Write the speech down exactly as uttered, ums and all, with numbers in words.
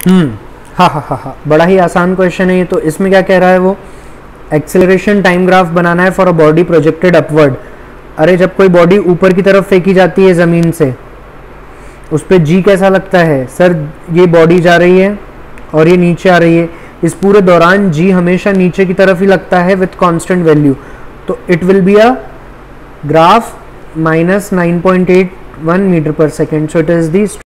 हम्म हाँ हाँ हाँ हाँ, बड़ा ही आसान क्वेश्चन है ये। तो इसमें क्या कह रहा है वो, एक्सेलरेशन टाइम ग्राफ बनाना है for a body projected upward. अरे जब कोई बॉडी ऊपर की तरफ फेंकी जाती है ज़मीन से, उस पर जी कैसा लगता है सर, ये बॉडी जा रही है और ये नीचे आ रही है, इस पूरे दौरान जी हमेशा नीचे की तरफ ही लगता है विथ कांस्टेंट वैल्यू। तो it will be a graph minus nine point eight one metre per second. So it is the